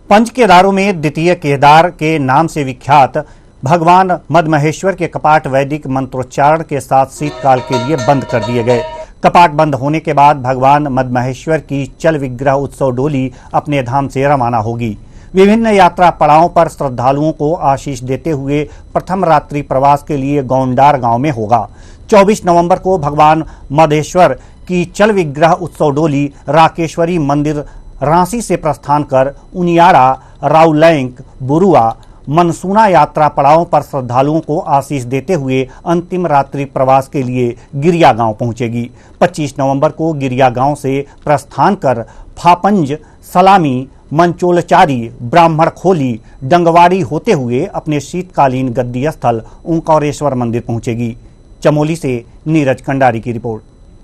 पंच केदारों में द्वितीय केदार के नाम से विख्यात भगवान मद्महेश्वर के कपाट वैदिक मंत्रोच्चारण के साथ शीतकाल के लिए बंद कर दिए गए। कपाट बंद होने के बाद भगवान मद्महेश्वर की चल विग्रह उत्सव डोली अपने धाम से रवाना होगी। विभिन्न यात्रा पड़ावों पर श्रद्धालुओं को आशीष देते हुए प्रथम रात्रि प्रवास के लिए गोंडार गांव में होगा। 24 नवंबर को भगवान मद्महेश्वर की चल विग्रह उत्सव डोली राकेश्वरी मंदिर रांसी से प्रस्थान कर उनियारा, राउलैंक, बुरुआ, मनसूना यात्रा पड़ावों पर श्रद्धालुओं को आशीष देते हुए अंतिम रात्रि प्रवास के लिए गिरिया गांव पहुंचेगी। 25 नवंबर को गिरिया गांव से प्रस्थान कर फापंज, सलामी, मंचोलचारी, ब्राह्मण खोली, डंगवाड़ी होते हुए अपने शीतकालीन गद्दी स्थल ओंकारेश्वर मंदिर पहुंचेगी। चमोली से नीरज कंडारी की रिपोर्ट।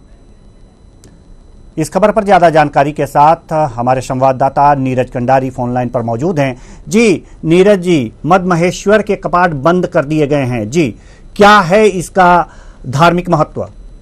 इस खबर पर ज्यादा जानकारी के साथ हमारे संवाददाता नीरज कंडारी फोन लाइन पर मौजूद हैं। जी नीरज जी, मद्महेश्वर के कपाट बंद कर दिए गए हैं जी, क्या है इसका धार्मिक महत्व?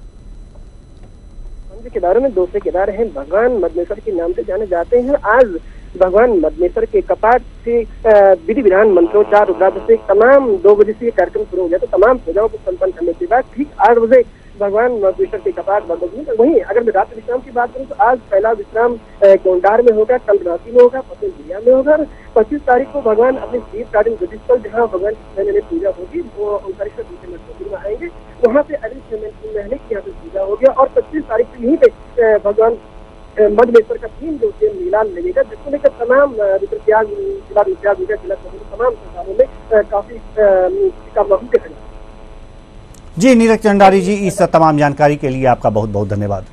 पंच केदारों में दूसरे केदार हैं, भगवान मद्महेश्वर के नाम से जाने जाते हैं। आज भगवान मद्महेश्वर के कपाट से विधि विधान मंत्रोच्चार रुद्राभिषेक तमाम 2 बजे से कार्यक्रम शुरू हो गया। तो तमाम पूजाओं को संपन्न करने के बाद ठीक 8 बजे भगवान मद्महेश्वर के कपाट बंद होंगे। वहीं अगर मैं रात्रि विश्राम की बात करूं तो आज पहला विश्राम गोंडार में होगा, कल रांची में होगा, परसों गिरिया में होगा। 25 तारीख को भगवान अपने शीतकालीन गद्दी जहां भगवान की पूजा होगी वो ओंकारेश्वर दूसरे मंदिर में आएंगे, वहां से अगले महीने की यहाँ पे पूजा होगी। और 25 तारीख को यहीं पे भगवान मद्महेश्वर का 3 दिवसीय मेला लगेगा, जिसको लेकर तमाम रुद्रप्रयाग जिला तमाम संस्थानों में काफी जी नीरज कंडारी जी, इस तमाम जानकारी के लिए आपका बहुत बहुत धन्यवाद।